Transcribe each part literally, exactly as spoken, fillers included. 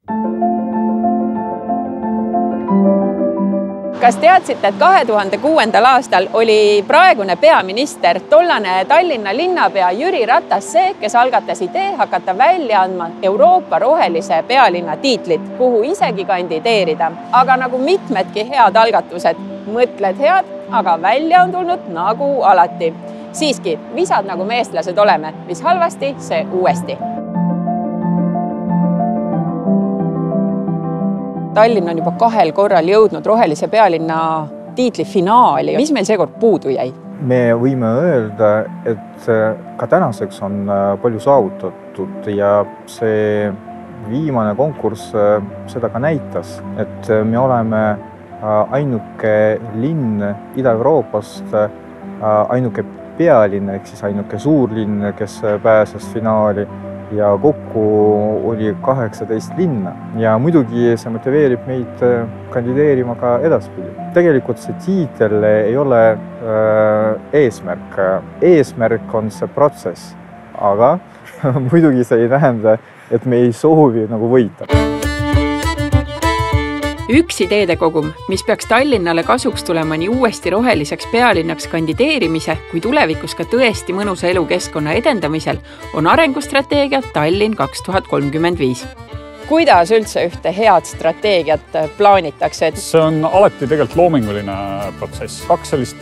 Kas teadsite, et kahe tuhande kuuendal aastal oli praegune peaminister, tollane Tallinna linnapea Jüri Ratas see, kes algatas idee hakata välja andma Euroopa rohelise pealinna tiitlit, kuhu isegi kandideerida. Aga nagu mitmedki head algatused, mõtled head, aga välja on tulnud nagu alati. Siiski, visad nagu me eestlased oleme, mis halvasti, see uuesti. Tallinn on juba kahel korral jõudnud rohelise pealinna tiitli finaali. Mis meil seekord puudu jäi? Me võime öelda, et ka tänaseks on palju saavutatud ja see viimane konkurss seda ka näitas, et me oleme ainuke linn Ida-Euroopast, ainuke pealinn, ehk siis ainuke suurlinn, kes pääses finaali. Ja kokku oli kaheksateist linna ja muidugi see motiveerib meid kandideerima ka edaspidi. Tegelikult see tiitel ei ole eesmärk. Eesmärk on see protsess, aga muidugi see ei tähenda, et me ei soovi nagu võita. Üks ideede kogum, mis peaks Tallinnale kasuks tulema nii uuesti roheliseks pealinnaks kandideerimise, kui tulevikus ka tõesti mõnusa elukeskkonna edendamisel, on arengustrateegia Tallinn kaks tuhat kolmkümmend viis. Kuidas üldse ühte head strateegiat plaanitakse? See on alati tegelikult loominguline protsess. Kaks sellist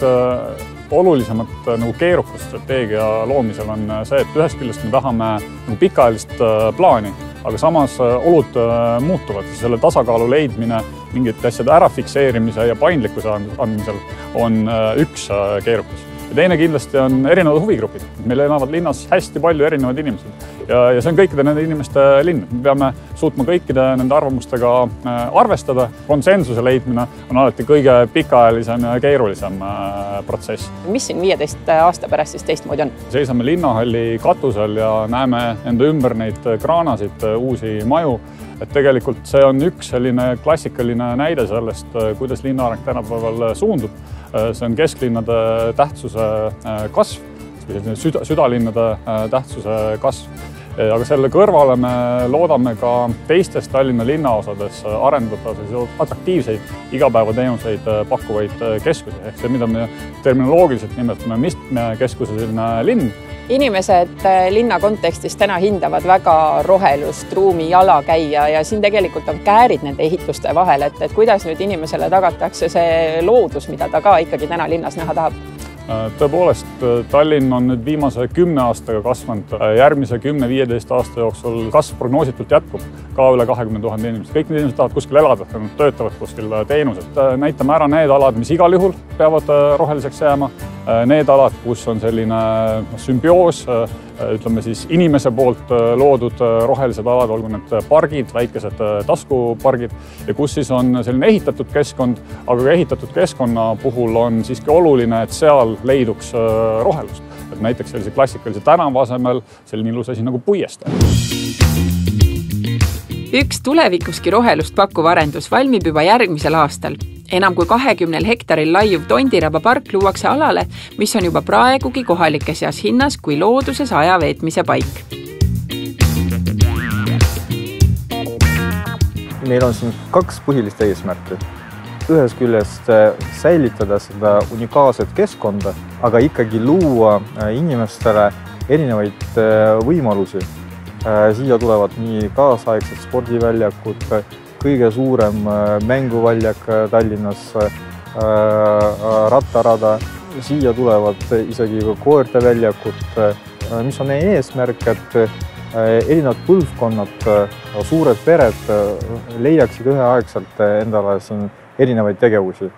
olulisemat nagu keerukust strateegia loomisel on see, et ühest küljest me tahame nagu pikaajalist plaani, aga samas olud muutuvad. Selle tasakaalu leidmine, mingite asjade ära fikseerimise ja paindlikkuse andmisel on üks keerukus. Ja teine kindlasti on erinevad huvigrupid. Meil elavad linnas hästi palju erinevad inimesed ja, ja see on kõikide nende inimeste linn. Me peame suutma kõikide nende arvamustega arvestada. Konsensuse leidmine on alati kõige pikaajalisem ja keerulisem protsess. Mis siin viieteist aasta pärast siis teistmoodi on? Seisame linnahalli katusel ja näeme enda ümber neid kraanasid, uusi maju. Et tegelikult see on üks selline klassikaline näide sellest, kuidas linnaareng tänapäeval suundub. See on kesklinnade tähtsuse kasv, süda, südalinnade tähtsuse kasv. Aga selle kõrvale me loodame ka teistes Tallinna linnaosades arendada atraktiivseid igapäevateenuseid pakkuvaid keskusi. Ehk see, mida me terminoloogiliselt nimetame mitmekeskuseline linn. Inimesed linna kontekstis täna hindavad väga rohelust, ruumi jala käia ja siin tegelikult on käärid nende ehituste vahel, et, et kuidas nüüd inimesele tagatakse see loodus, mida ta ka ikkagi täna linnas näha tahab. Tõepoolest, Tallinn on nüüd viimase kümne aastaga kasvanud. Järgmise kümne viieteist aasta jooksul kasv prognoositult jätkub ka üle kahekümne tuhande inimesed. Kõik need inimesed tahavad kuskil elada, nad töötavad kuskil teenused. Näitame ära need alad, mis igal juhul peavad roheliseks jääma. Need alad, kus on selline sümbioos, ütleme siis inimese poolt loodud rohelised alad, olgu need pargid, väikesed taskupargid ja kus siis on selline ehitatud keskkond, aga ka ehitatud keskkonna puhul on siiski oluline, et seal leiduks rohelust. Et näiteks sellise klassikalise tänava asemel selline ilus asi nagu puiestee. Üks tulevikuski rohelust pakkuv arendus valmib juba järgmisel aastal. Enam kui kahekümnel hektaril laiuv Tondiraba park luuakse alale, mis on juba praegugi kohalike seas hinnas kui looduses aja veetmise paik. Meil on siin kaks põhilist eesmärki. Ühes küljest säilitada seda unikaalset keskkonda, aga ikkagi luua inimestele erinevaid võimalusi. Siia tulevad nii kaasaegsed spordiväljakud, kõige suurem mänguväljak Tallinnas, rattarada. Siia tulevad isegi koerte väljakud, mis on meie eesmärk, et erinevad põlvkonnad, suured pered leiaksid üheaegselt endale erinevaid tegevusi.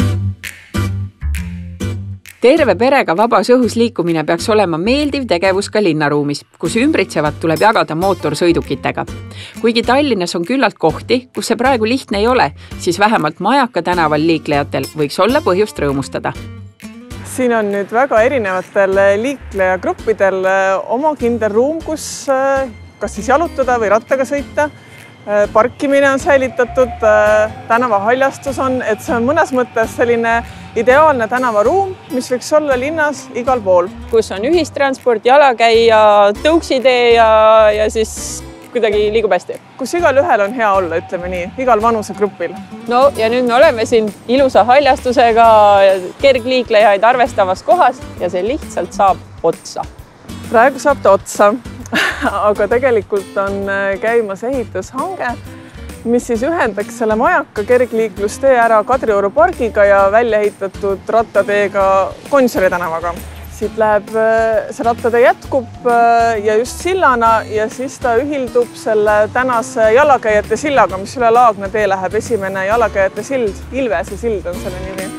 Terve perega vabas õhus liikumine peaks olema meeldiv tegevus ka linnaruumis, kus ümbritsevat tuleb jagada mootorsõidukitega. Kuigi Tallinnas on küllalt kohti, kus see praegu lihtne ei ole, siis vähemalt Majaka tänaval liiklejatel võiks olla põhjust rõõmustada. Siin on nüüd väga erinevatel liiklejagruppidel oma kindel ruum, kus kas siis jalutada või rattaga sõita. Parkimine on säilitatud, tänava haljastus on, et see on mõnes mõttes selline ideaalne tänavaruum, mis võiks olla linnas igal pool. Kus on ühistransport, jalakäija, tõuksitee ja, ja siis kuidagi liigub hästi. Kus igal ühel on hea olla, ütleme nii, igal vanusegrupil. No ja nüüd me oleme siin ilusa haljastusega kergliiklejaid arvestavas kohas ja see lihtsalt saab otsa. Praegu saab ta otsa, aga tegelikult on käimas ehitushange, mis siis ühendaks selle majaka kergliiklustee ära Kadrioru pargiga ja välja ehitatud rattateega Gonsiori tänavaga. Siit läheb, see rattatee jätkub ja just sillana ja siis ta ühildub selle tänase jalakäijate sillaga, mis üle Laagna tee läheb, esimene jalakäijate sild, Ilvese sild on selle nimi.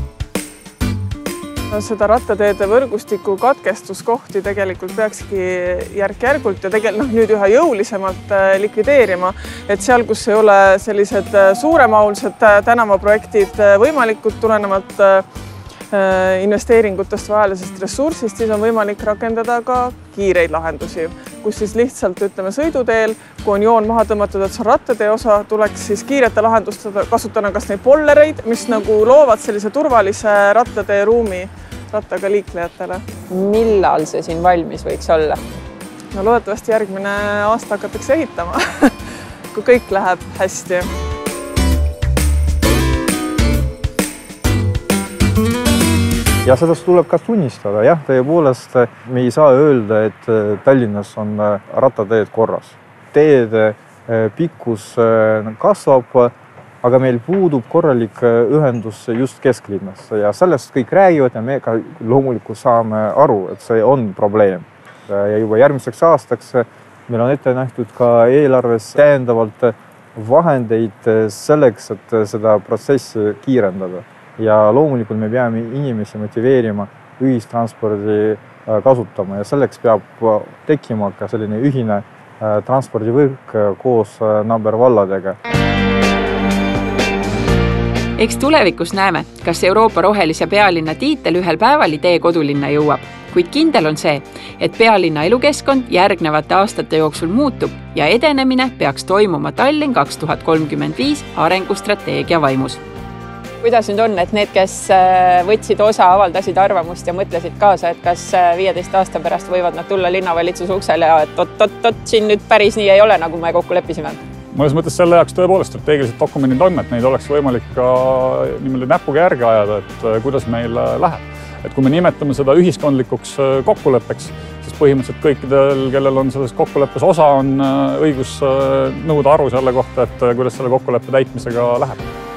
Seda rattateede võrgustiku katkestuskohti tegelikult peakski järk-järgult ja tegelikult no, nüüd üha jõulisemalt likvideerima, et seal, kus ei ole sellised suuremahulsed tänavaprojektid võimalikud tulenevalt investeeringutest vahelisest ressursist, siis on võimalik rakendada ka kiireid lahendusi, kus siis lihtsalt ütleme sõiduteel, kui on joon maha tõmmatud, et see on rattatee osa, tuleks siis kiirete lahendust kasutada kas neid pollereid, mis nagu loovad sellise turvalise rattatee ruumi rattaga liiklejatele. Millal see siin valmis võiks olla? No loodetavasti järgmine aasta hakatakse ehitama, kui kõik läheb hästi. Ja seda tuleb ka tunnistada. Jah, tõepoolest me ei saa öelda, et Tallinnas on rattateed korras. Teede pikkus kasvab, aga meil puudub korralik ühendus just kesklinnas ja sellest kõik räägivad ja me ka loomulikult saame aru, et see on probleem. Ja juba järgmiseks aastaks meil on ette nähtud ka eelarves täiendavalt vahendeid selleks, et seda protsessi kiirendada. Ja loomulikult me peame inimesi motiveerima ühistranspordi kasutama ja selleks peab tekkima ka selline ühine transpordivõrk koos nabervalladega. Eks tulevikus näeme, kas Euroopa rohelise pealinna tiitel ühel päeval idee kodulinna jõuab, kuid kindel on see, et pealinna elukeskkond järgnevate aastate jooksul muutub ja edenemine peaks toimuma Tallinn kaks tuhat kolmkümmend viis arengustrateegia vaimus. Kuidas nüüd on, et need, kes võtsid osa, avaldasid arvamust ja mõtlesid kaasa, et kas viieteist aasta pärast võivad nad tulla linnavalitsuse uksele ja et oot-oot-oot, siin nüüd päris nii ei ole, nagu me kokku leppisime? Mõnes mõttes selle jaoks tõepoolest strateegilised dokumendid on, et neid oleks võimalik ka niimoodi näpuga järgi ajada, et kuidas meil läheb. Et kui me nimetame seda ühiskondlikuks kokkuleppeks, siis põhimõtteliselt kõikidel, kellel on selles kokkuleppes osa, on õigus nõuda aru selle kohta, et kuidas selle kokkuleppe täitmisega läheb.